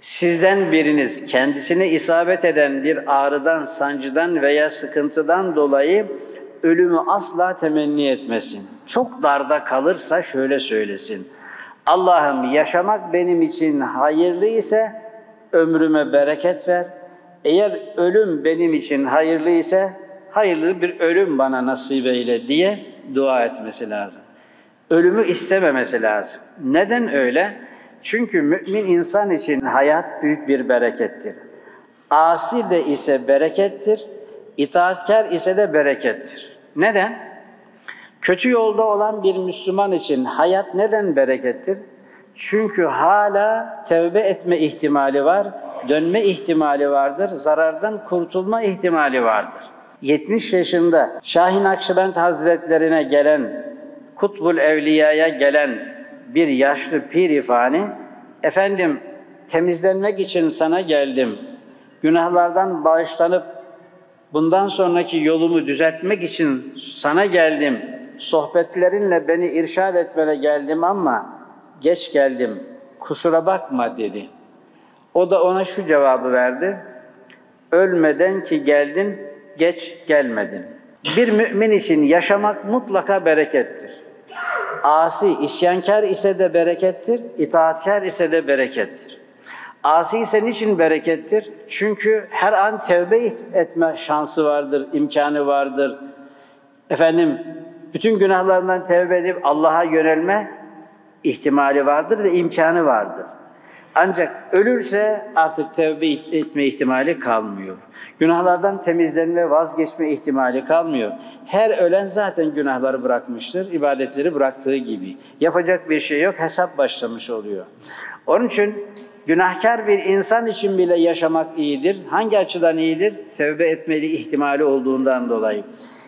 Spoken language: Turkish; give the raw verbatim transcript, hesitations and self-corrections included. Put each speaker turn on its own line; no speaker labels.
Sizden biriniz kendisine isabet eden bir ağrıdan, sancıdan veya sıkıntıdan dolayı ölümü asla temenni etmesin. Çok darda kalırsa şöyle söylesin: Allah'ım, yaşamak benim için hayırlı ise ömrüme bereket ver. Eğer ölüm benim için hayırlı ise hayırlı bir ölüm bana nasip eyle diye dua etmesi lazım. Ölümü istememesi lazım. Neden öyle? Çünkü mümin insan için hayat büyük bir berekettir. Asi de ise berekettir, itaatkar ise de berekettir. Neden? Kötü yolda olan bir Müslüman için hayat neden berekettir? Çünkü hala tevbe etme ihtimali var, dönme ihtimali vardır, zarardan kurtulma ihtimali vardır. yetmiş yaşında Şahin Akşibend Hazretlerine gelen, Kutbul Evliya'ya gelen bir yaşlı pir-i-fani, efendim temizlenmek için sana geldim, günahlardan bağışlanıp bundan sonraki yolumu düzeltmek için sana geldim, sohbetlerinle beni irşad etmene geldim ama geç geldim, kusura bakma dedi. O da ona şu cevabı verdi: ölmeden ki geldin, geç gelmedin. Bir mümin için yaşamak mutlaka berekettir. Asi, isyankar ise de berekettir, itaatkar ise de berekettir. Asi ise niçin berekettir? Çünkü her an tevbe etme şansı vardır, imkanı vardır. Efendim, bütün günahlarından tevbe edip Allah'a yönelme ihtimali vardır ve imkanı vardır. Ancak ölürse artık tevbe etme ihtimali kalmıyor. Günahlardan temizlenme, vazgeçme ihtimali kalmıyor. Her ölen zaten günahları bırakmıştır, ibadetleri bıraktığı gibi. Yapacak bir şey yok, hesap başlamış oluyor. Onun için günahkar bir insan için bile yaşamak iyidir. Hangi açıdan iyidir? Tevbe etmeli ihtimali olduğundan dolayı.